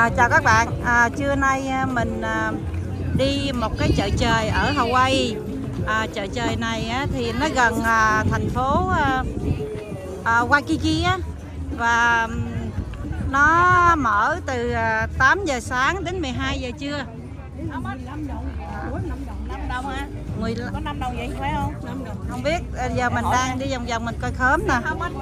Chào các bạn, trưa nay mình đi một cái chợ trời ở Hawaii. Chợ trời này thì nó gần thành phố Waikiki và nó mở từ 8 giờ sáng đến 12 giờ trưa. 5 đồng hả? Có 5 đồng vậy phải không? 5 đồng. Không biết, giờ mình đang đi vòng vòng mình coi khóm nè.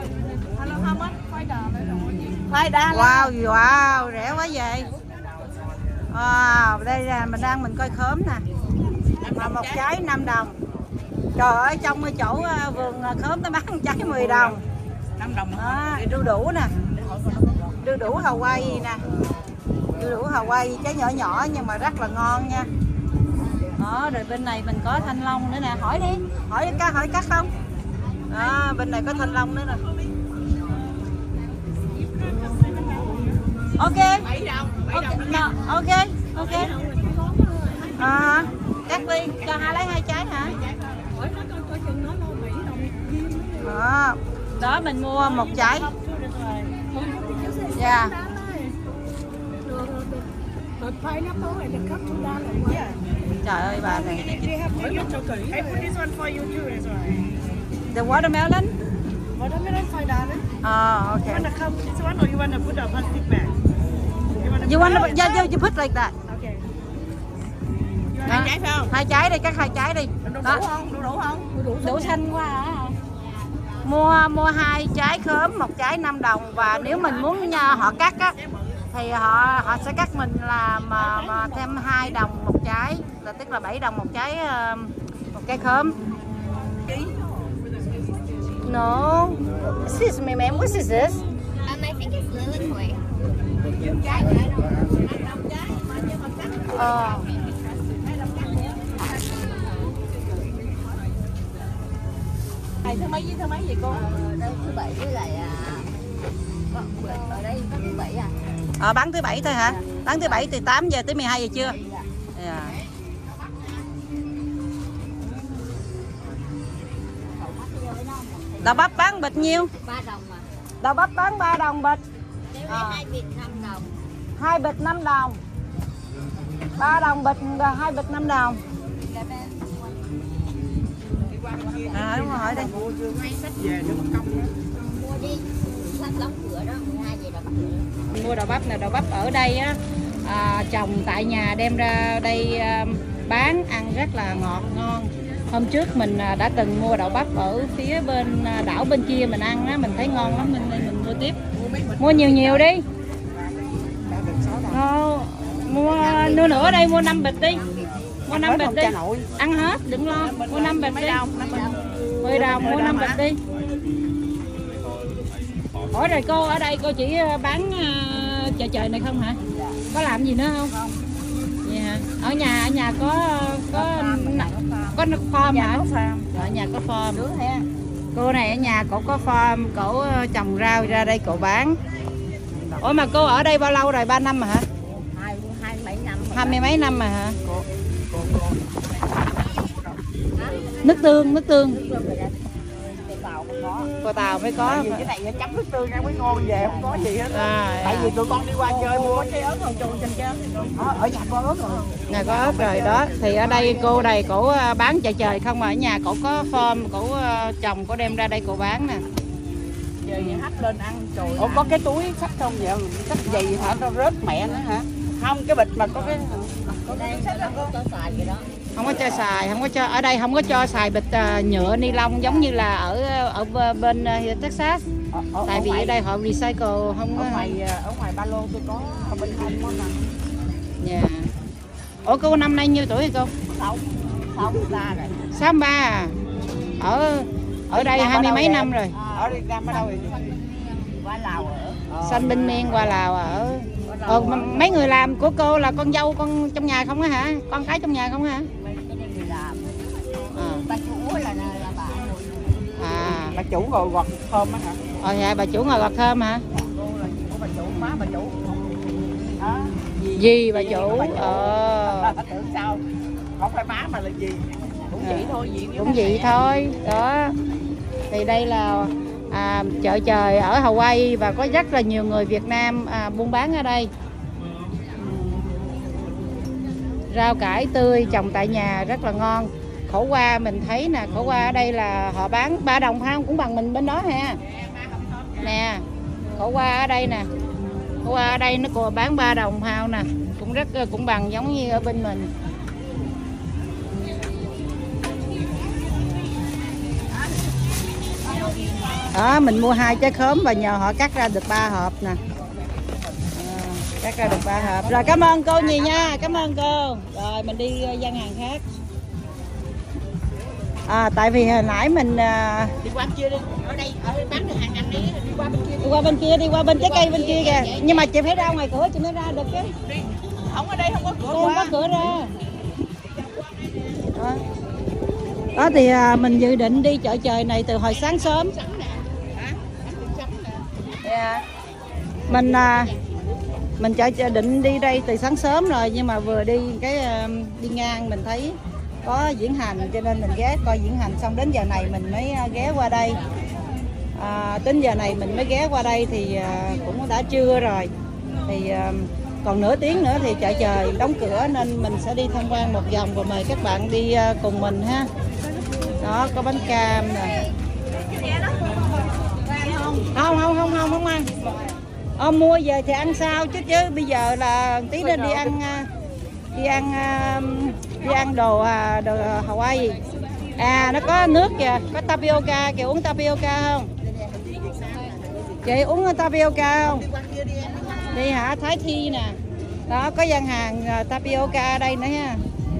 Wow, rẻ quá vậy. Wow, đây là mình coi khóm nè. Mà một trái 5 đồng. Trời ơi, trong cái chỗ vườn khóm nó bán trái 10 đồng. 5 đồng. Đu đủ nè. Đu đủ Hawaii nè. Đu đủ Hawaii trái nhỏ nhỏ nhưng mà rất là ngon nha. Đó, rồi bên này mình có thanh long nữa nè, hỏi đi, hỏi cắt không? Đó, bên này có thanh long nữa nè. Ok. 7 đồng. No, ok. Cắt đi, cho lấy 2 trái hả? Đó mình mua một trái. Dạ. Trời ơi bà này. The watermelon? Watermelon $5. Okay. You want to come this one or you want to put a plastic bag? You want to, you put like that. Okay. 2 trái phải không? 2 trái đi, cắt 2 trái đi. Đó. Đủ không? Đủ xanh quá hả? Mua 2 trái khóm, 1 trái 5 đồng và nếu mình muốn họ cắt á thì họ sẽ cắt mình là mà thêm 2 đồng 1 trái, là tức là 7 đồng 1 trái khóm. No. Excuse me, ma'am. What is this? I think it's lily. Thứ mấy vậy cô? Đây thứ 7 với lại ở đây có thứ 7 à? Bán thứ 7 thôi hả? Bán thứ 7 từ 8 giờ tới 12 giờ trưa. Yeah. Đậu bắp bán bịch nhiêu? 3 đồng mà. Đậu bắp bán 3 đồng bịch. 2 bịch 5 đồng. 2 bịch 5 đồng. 3 đồng bịch, 2 bịch 5 đồng. Đúng rồi, hỏi đi. Mua về nữa mất công nữa. Mua đi. Sắp đóng cửa đó, 12 giờ đóng cửa. Mua đậu bắp nè, đậu bắp ở đây á trồng tại nhà đem ra đây bán ăn rất là ngọt ngon. Hôm trước mình đã từng mua đậu bắp ở phía bên đảo bên kia mình ăn á, mình thấy ngon lắm nên mình mua tiếp. Mua nhiều đi. Mua nữa ở đây mua 5 bịch đi. Mua 5 bịch đi. Ăn hết, đừng lo. Mua 5 bịch đi. 10 đồng mua 5 bịch đi. Hỏi rồi cô ở đây cô chỉ bán chợ trời này không hả? Có làm gì nữa không? Vậy hả? Ở nhà có farm hả? Ở nhà có farm. Cô này ở nhà cổ có farm, cổ trồng rau ra đây cổ bán. Ủa mà cô ở đây bao lâu rồi? 3 năm mà hả? 20 mấy năm mà hả? Nước tương. Cô Tàu mới có. Cái này chấm nước tương ăn mới ngon, về không có gì hết. Tại vì tụi con đi qua chơi mua trái ớt còn trồng trên kia. Ở nhà có ớt rồi. Nhà có ớt rồi đó. Thì ở đây cô này cổ bán chợ trời không mà ở nhà cổ có farm, cổ trồng cổ đem ra đây cổ bán nè. Giờ như hấp lên ăn trời. Ủa có cái túi sắt không vậy? Sắt gì hả? Nó rớt mẹ nữa hả? Không, cái bịch mà có cái không có cho xài, không có cho ở đây không có cho xài bịch nhựa ni lông giống như là ở bên Texas. Tại vì ở đây họ recycle không có. Ở ngoài ba lô tôi có ở bên hông đó nè. Dạ. Ủa cô năm nay nhiêu tuổi rồi cô? 63 rồi. 63 à? Ở đây 20 mấy năm rồi. Ở Việt Nam ở đâu vậy? Qua Lào ở. Sanh Binh Miên qua Lào ở. Mấy người làm của cô là con dâu con trong nhà không á hả? Con cái trong nhà không hả? Bà chủ là bà. Bà chủ ngồi gọt thơm á hả? Dạ bà chủ ngồi gọt thơm hả? Bà chủ, má bà chủ. Đó. Gì bà chủ? Tưởng sao? Không phải má mà là gì? Cũng vậy thôi, cũng vậy thôi. Đó. Thì đây là chợ trời ở Hawaii và có rất là nhiều người Việt Nam buôn bán ở đây. Rau cải tươi trồng tại nhà rất là ngon. Khổ qua mình thấy nè, khổ qua ở đây là họ bán 3 đồng không, cũng bằng mình bên đó ha. Nè, khổ qua ở đây nè. Khổ qua ở đây nó còn bán 3 đồng hao nè, cũng bằng giống như ở bên mình. Đó, mình mua 2 trái khóm và nhờ họ cắt ra được 3 hộp nè. Cắt ra được 3 hộp. Rồi cảm ơn cô nhiều nha, cảm ơn cô. Rồi mình đi gian hàng khác. Tại vì hồi nãy mình Đi qua bên kia đi. Ở đây bán được hàng ăn đi, đi qua bên kia. đi qua bên trái cây bên kia kìa. Nhưng mà chị phải ra ngoài cửa chị mới ra được chứ. Đi. Không, ở đây không có cửa Không qua. có cửa ra. Đó thì mình dự định đi chợ trời này từ hồi sáng sớm. Yeah. Mình định đi đây từ sáng sớm rồi, nhưng mà vừa đi đi ngang mình thấy có diễn hành cho nên mình ghé coi diễn hành, xong đến giờ này mình mới ghé qua đây. Đến giờ này mình mới ghé qua đây thì cũng đã trưa rồi, thì còn nửa tiếng nữa thì chợ trời đóng cửa, nên mình sẽ đi tham quan một vòng và mời các bạn đi cùng mình ha. Đó, có bánh cam nè. Không ăn. Mua về thì ăn sao chứ bây giờ là tí nữa đi ăn đồ Hawaii. Nó có nước kìa, có tapioca kìa, uống tapioca không? Chị uống tapioca không? Đi hả? Thái Thi nè. Đó, có gian hàng tapioca ở đây nữa ha.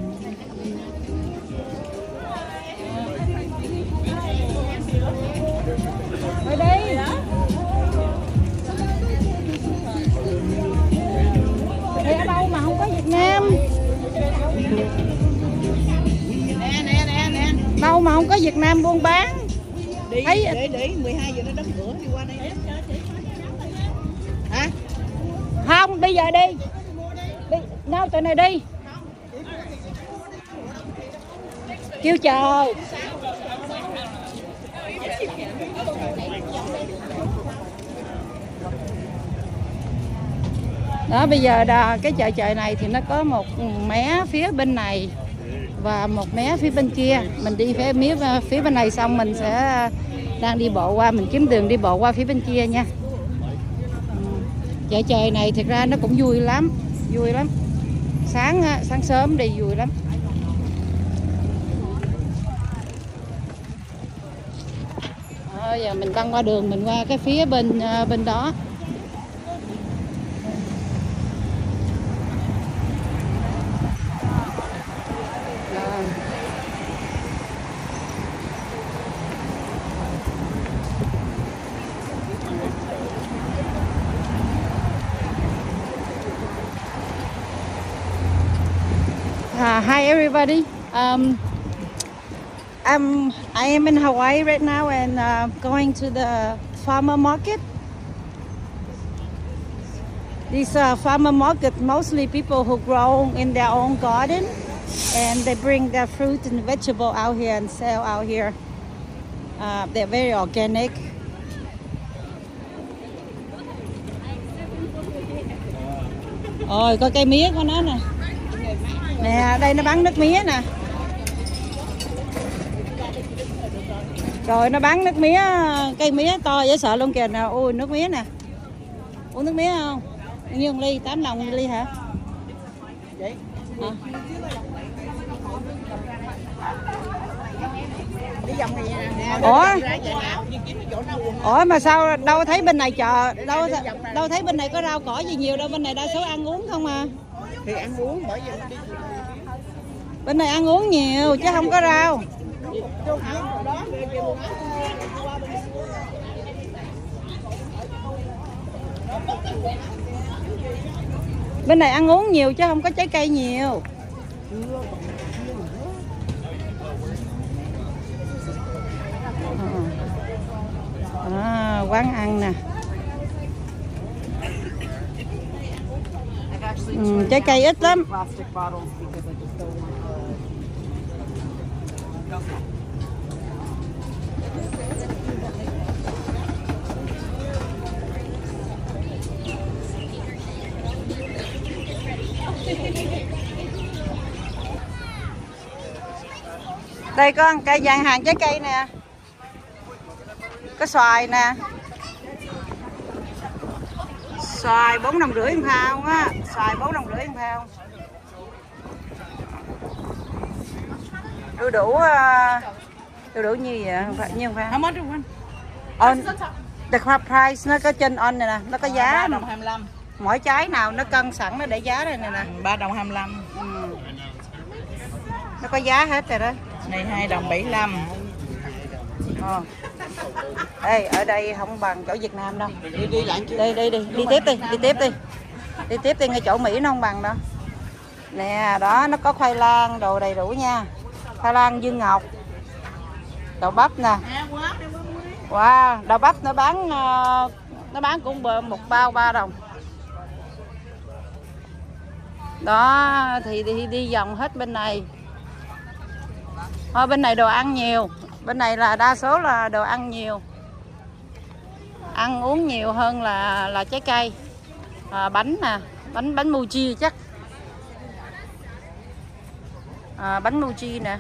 Ở đây. Thì ở đâu mà không có Việt Nam? Nè. Đâu mà không có Việt Nam buôn bán. Đi, để 12 giờ nó đóng cửa đi qua đây. Hả? Không, bây giờ đi. Đâu tụi này đi. Kêu chờ. Đó, bây giờ cái chợ trời này thì nó có một mé phía bên này và một mé phía bên kia. Mình đi phía bên này xong mình sẽ đang đi bộ qua, mình kiếm đường đi bộ qua phía bên kia nha. Chợ trời này thật ra nó cũng vui lắm. Sáng sớm đi vui lắm. Giờ mình băng qua đường, mình qua cái phía bên đó. Hi everybody. I am in Hawaii right now and going to the farmer market. These farmer market mostly people who grow in their own garden, and they bring their fruit and vegetable out here and sell out here. They're very organic. Ôi, có cây mía của nó nè. Nè, đây nó bán nước mía nè. Rồi nó bán nước mía, cây mía to dễ sợ luôn kìa nè. Ôi, nước mía nè. Uống nước mía không? Bao nhiêu ly? 8 đồng ly hả? Ủa mà sao đâu thấy bên này chợ, đâu thấy bên này có rau cỏ gì nhiều đâu, bên này đa số ăn uống không à. Thì ăn uống bởi vì bên này ăn uống nhiều chứ không có rau. Bên này ăn uống nhiều chứ không có trái cây nhiều. Quán ăn nè. Trái cây ít lắm. Đây có cây dàn hàng trái cây nè. Có xoài nè. Xoài 4,5 đồng thao á, xoài 4,5 đồng thao. Đu đủ như vậy, như không phải. How much one? On the price nó có trên on này nè, nó có giá. 3 đồng 25. Mỗi trái nào nó cân sẵn nó để giá đây nè nè. 3 đồng 25. Nó có giá hết rồi đó. Này 2 đồng 75. Đây ở đây không bằng chỗ Việt Nam đâu. Đi lại Đi tiếp đi ngay chỗ Mỹ nó không bằng đâu. Nè đó, nó có khoai lang đồ đầy đủ nha. Khoai lang Dương Ngọc, đậu bắp nè. Wow, đậu bắp nó bán cũng một bao 3 đồng. Đó thì đi vòng hết bên này. Thôi bên này đồ ăn nhiều, bên này là đa số là đồ ăn nhiều, ăn uống nhiều hơn là trái cây. Bánh nè, bánh mochi chắc. Bánh mochi nè.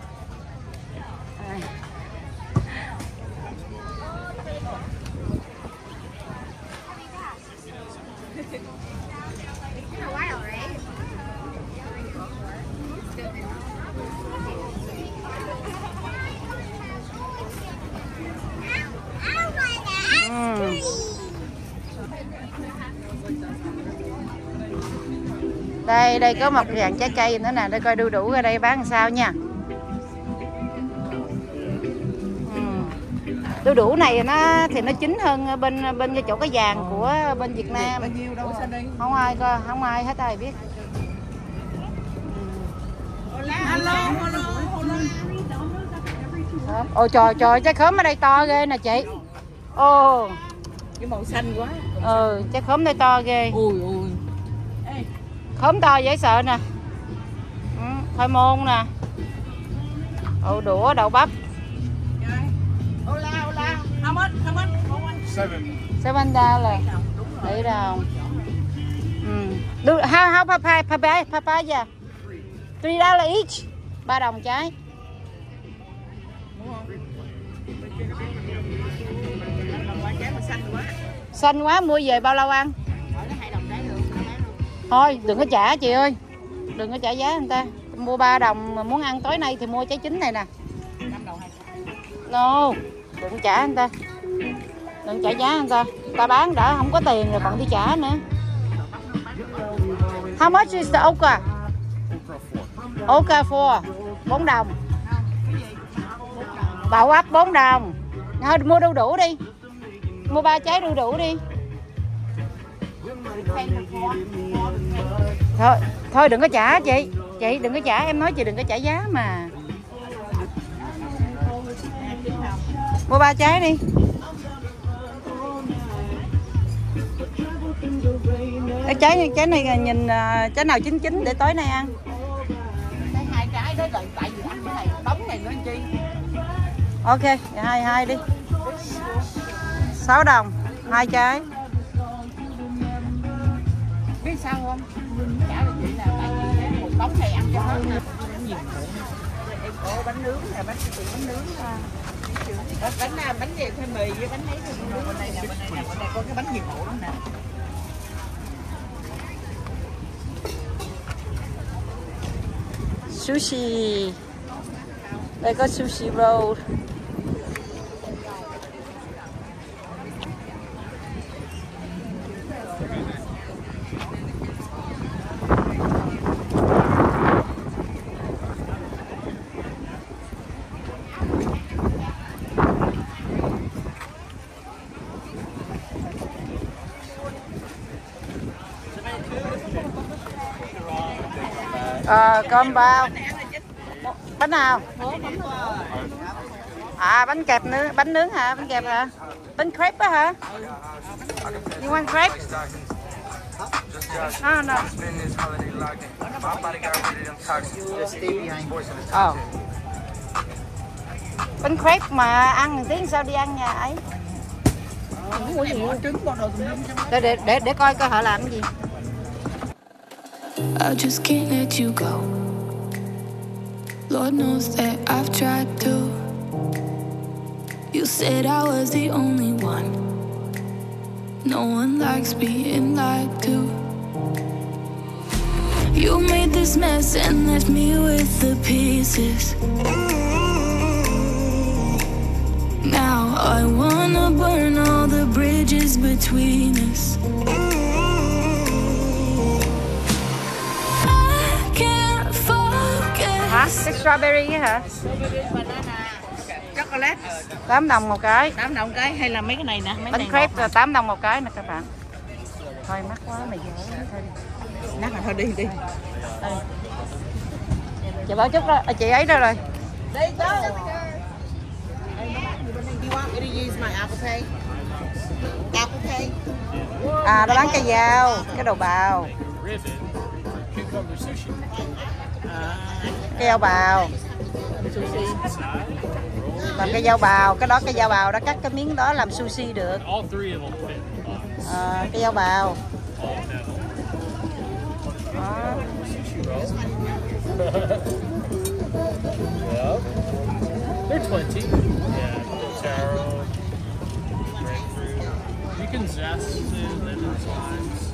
Đây có một dàn trái cây nữa nè, để coi đu đủ ở đây bán làm sao nha. Đu đủ này thì nó chín hơn bên cái chỗ cái vàng của bên Việt Nam. Không ai hết ai biết. Ôi trời, trái khóm ở đây to ghê nè chị. Ồ, cái màu xanh quá. Trái khóm đây to ghê. Ui. Khóm to dễ sợ nè. Khoai môn nè. Đũa đậu bắp. How much? $7. 7 đồng. How papaya? $3 each. 3 đồng trái. Xanh quá mua về bao lâu ăn? Thôi đừng có trả chị ơi, đừng có trả giá người ta. Mua 3 đồng mà muốn ăn tối nay thì mua trái chín này nè. 5 đồng 2 trái. No, đừng trả người ta, đừng trả giá người ta. Ta bán đã không có tiền rồi còn đi trả nữa. How much is the okra? Okra 4 đồng. Đậu bắp 4 đồng. Thôi mua đu đủ đi, mua 3 trái đu đủ đi. Thôi đừng có trả chị đừng có trả, em nói chị đừng có trả giá mà. Mua 3 trái đi. Trái này nhìn trái nào chín để tối nay ăn. 2 trái đó rồi, tại vì ăn cái này đóng này nữa chi. Ok, 2 đi. 6 đồng 2 trái. Biết sao không? Trả cho chị là tại vì một đống này ăn cho hết nè. Em có bánh nướng nè, bánh nướng. Bánh gì thêm mì với bánh ấy thôi. Bên đây có cái bánh nhiệt độ đó nè. Sushi. Đây có sushi roll. Cơm bao. Bánh nào? Bánh kẹp nữa, bánh nướng hả? Bánh kẹp hả? Bánh crepe á hả? You want crepe? No. Bánh crepe mà ăn tiếng sao đi ăn nhà ấy? Để coi họ làm cái gì. I just can't let you go. Lord knows that I've tried to. You said I was the only one. No one likes being lied to. You made this mess and left me with the pieces. Now I wanna burn all the bridges between us. I can't forget. Hả? Cái strawberry á hả? Chocolate 8 đồng một cái. 8 đồng cái hay là mấy cái này nè, mấy Bánh này crepe là 8 đồng một cái nè các bạn. Thôi mắc quá mày dở thôi. nát rồi thôi đi. Đây. Chị Bảo Trúc đó, chị ấy đó rồi. There you go. You want me to use my Apple Pay? Apple Pay? À, nó bán cây dao, cái đầu bào. Cái dao bào. Làm cây dao bào, cái đó cây dao bào đó, cắt cái miếng đó làm sushi được. À, cây dao bào. Đó. Yeah. They're 20. Yeah, taro, grapefruit. You can zest it, lemon limes.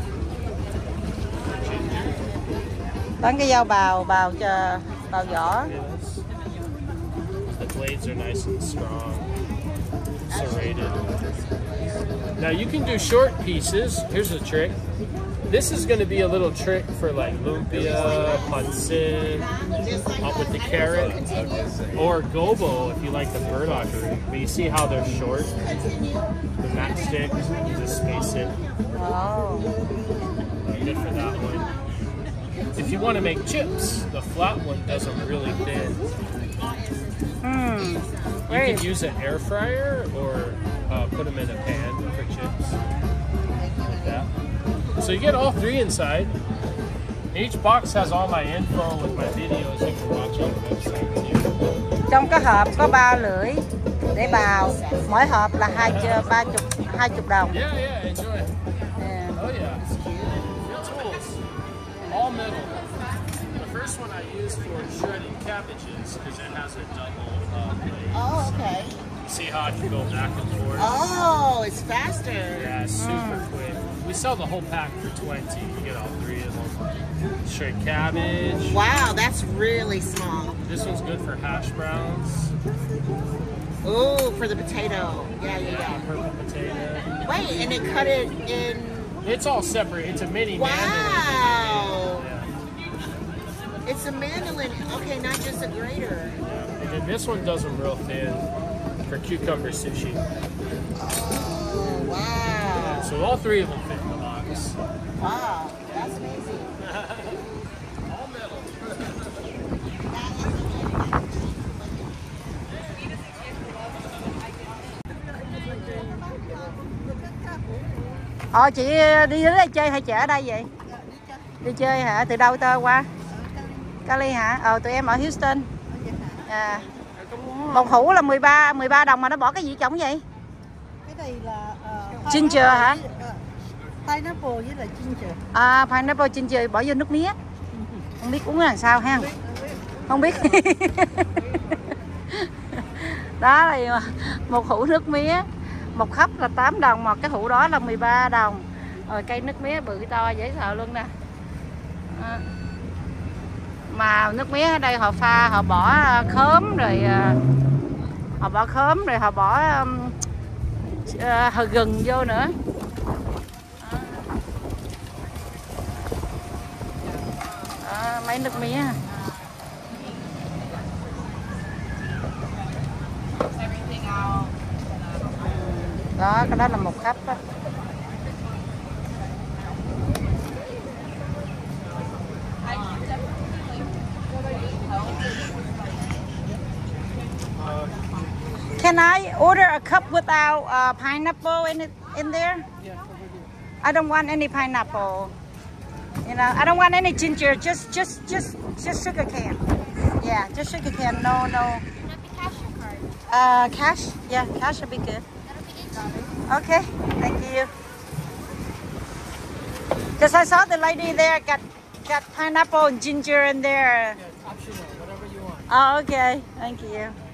Bán cái dao bào, bào cho bào vỏ. The blades are nice and strong, serrated. Now you can do short pieces. Here's a trick. This is going to be a little trick for like lumpia, pancit, with the carrot, or gobo if you like the burdock root. But you see how they're short? The matchstick, you just space it. Oh. Good for that one. If you want to make chips, the flat one does them really thin. You can use an air fryer or put them in a pan for chips. Like that. So you get all three inside. Each box has all my info with my videos you can watch on the website too. Trong cái hộp có 3 lưỡi để bào. Mỗi hộp là 20 đồng. Yeah, enjoy. Yeah. Oh yeah. Good tools. All metal. The first one I use for shredding cabbages because it has a double blade. Oh, okay. See how I can go back and forth? Oh, it's faster. Yeah, super quick. We sell the whole pack for 20. You get all three of them. Shred cabbage. Wow, that's really small. This one's good for hash browns. Oh, for the potato. Yeah. Purple potato. Wait, and they cut it in. It's all separate. It's a mini mandolin. Wow. Yeah. It's a mandolin. Okay, not just a grater. Yeah. And then this one does them real thin for cucumber sushi. Oh, wow. Yeah, so all three of them fit in the box. Wow, that's amazing. All metal. Chị đi đến đây chơi hay chị ở đây vậy? Đi chơi hả? Từ đâu tơ qua? Cali hả? Tụi em ở Houston. À. Một hũ là 13 đồng mà nó bỏ cái gì trống vậy? Cái này là ginger hả? Pineapple với là ginger. À, pineapple ginger bỏ vô nước mía. Không biết uống làm sao ha? Không biết. Đó là một hũ nước mía. Một hấp là 8 đồng mà cái hũ đó là 13 đồng. Rồi cây nước mía bự to dễ sợ luôn nè. Mà nước mía ở đây họ pha, họ bỏ khóm rồi họ bỏ gừng vô nữa. Đó, mấy nước mía. Đó, cái đó là một hấp đó. Can I order a cup without pineapple in there? I don't want any pineapple. You know, I don't want any ginger. Just sugar cane. Yeah, just sugar cane. No. Can that be cash or card? Cash. Yeah, cash would be good. That'll be $8. Okay, thank you. Because I saw the lady there got pineapple and ginger in there. Optional, whatever you want. Oh, okay. Thank you.